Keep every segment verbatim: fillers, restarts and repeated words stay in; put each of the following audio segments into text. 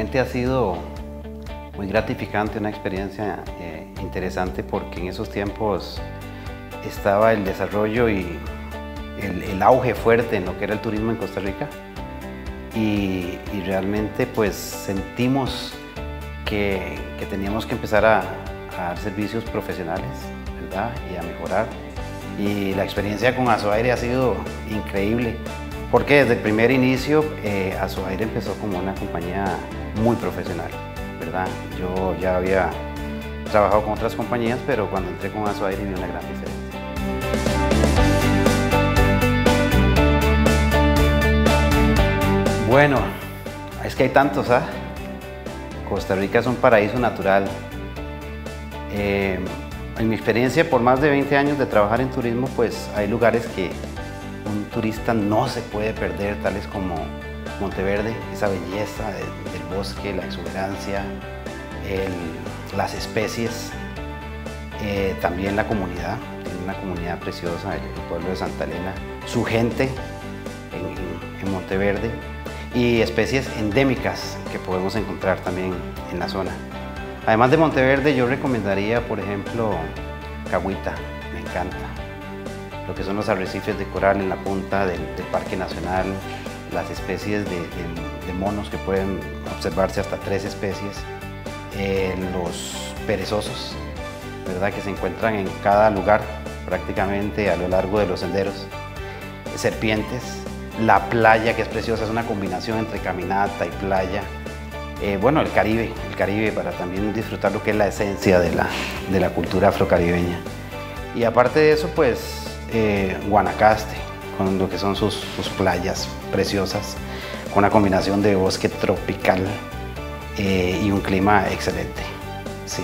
realmente ha sido muy gratificante, una experiencia eh, interesante, porque en esos tiempos estaba el desarrollo y el, el auge fuerte en lo que era el turismo en Costa Rica, y, y realmente pues sentimos que, que teníamos que empezar a, a dar servicios profesionales, ¿verdad? Y a mejorar. Y la experiencia con Azuaire ha sido increíble, porque desde el primer inicio eh, Azuaire empezó como una compañía muy profesional, ¿verdad? Yo ya había trabajado con otras compañías, pero cuando entré con Azuaire vi una gran diferencia. Bueno, es que hay tantos, ¿ah? Costa Rica es un paraíso natural. Eh, en mi experiencia, por más de veinte años de trabajar en turismo, pues hay lugares que un turista no se puede perder, tales como Monteverde, esa belleza de, del bosque, la exuberancia, el, las especies, eh, también la comunidad, tiene una comunidad preciosa, el, el pueblo de Santa Elena, su gente en, en, en Monteverde, y especies endémicas que podemos encontrar también en la zona. Además de Monteverde, yo recomendaría, por ejemplo, Cahuita, me encanta. Lo que son los arrecifes de coral en la punta del, del Parque Nacional, las especies de, de, de monos que pueden observarse, hasta tres especies, eh, los perezosos, ¿verdad? Que se encuentran en cada lugar, prácticamente a lo largo de los senderos, serpientes, la playa, que es preciosa, es una combinación entre caminata y playa. Eh, bueno, el Caribe, el Caribe para también disfrutar lo que es la esencia de la, de la cultura afrocaribeña. Y aparte de eso, pues eh, Guanacaste, con lo que son sus, sus playas preciosas, con una combinación de bosque tropical eh, y un clima excelente. Sí.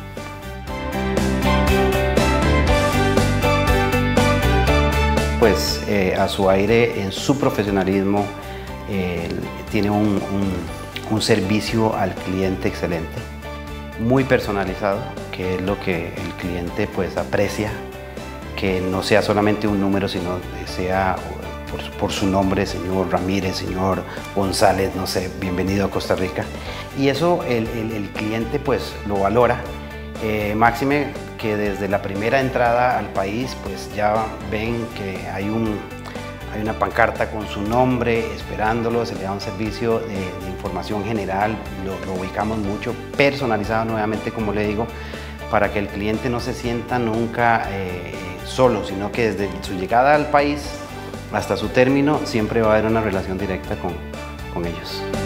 Pues eh, Azuaire, en su profesionalismo, eh, tiene un, un, un servicio al cliente excelente, muy personalizado, que es lo que el cliente pues aprecia, que no sea solamente un número, sino que sea por, por su nombre, señor Ramírez, señor González, no sé, bienvenido a Costa Rica. Y eso el, el, el cliente pues lo valora, eh, máxime que desde la primera entrada al país pues ya ven que hay, un, hay una pancarta con su nombre esperándolo, se le da un servicio de, de información general, lo, lo ubicamos mucho, personalizado nuevamente, como le digo, para que el cliente no se sienta nunca eh, solo, sino que desde su llegada al país hasta su término siempre va a haber una relación directa con, con ellos.